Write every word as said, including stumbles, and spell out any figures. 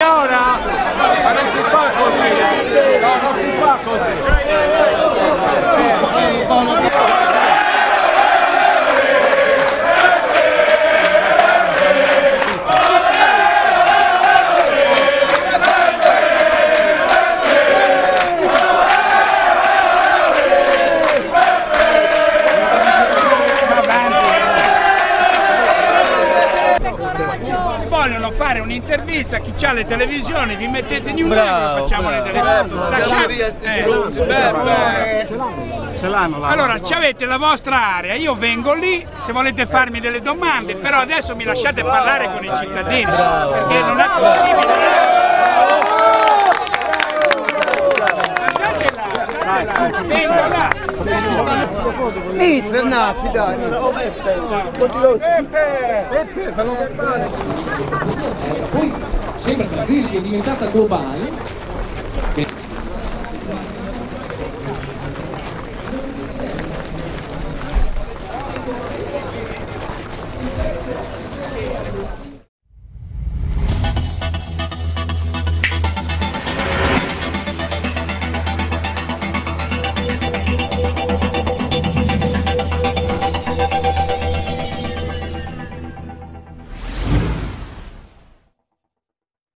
ora? Ma non si fa così! No, non si fa così! Vogliono fare un'intervista a chi c'ha le televisioni, vi mettete in un bravo, e facciamo bravo. le televisioni. Lasciate... Ce l'hanno là. Allora, avete la vostra area, io vengo lì se volete farmi delle domande, però adesso mi lasciate parlare con i cittadini, perché non è possibile. Vengo là! Inizia Fernazzi, dai! Poi sembra che la crisi sia diventata globale